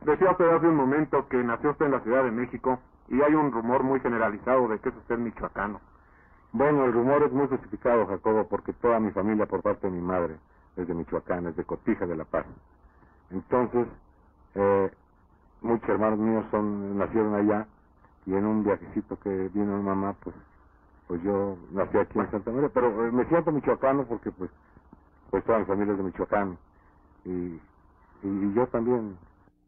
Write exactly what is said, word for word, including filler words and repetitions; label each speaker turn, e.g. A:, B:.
A: decía usted hace un momento que nació usted en la Ciudad de México y hay un rumor muy generalizado de que es usted michoacano.
B: Bueno, el rumor es muy justificado, Jacobo, porque toda mi familia por parte de mi madre es de Michoacán, es de Cotija de La Paz. Entonces, eh, muchos hermanos míos son nacieron allá y en un viajecito que vino mi mamá, pues pues yo nací aquí en Santa María, pero eh, me siento michoacano porque pues pues toda mi familia es de Michoacán y, y, y yo también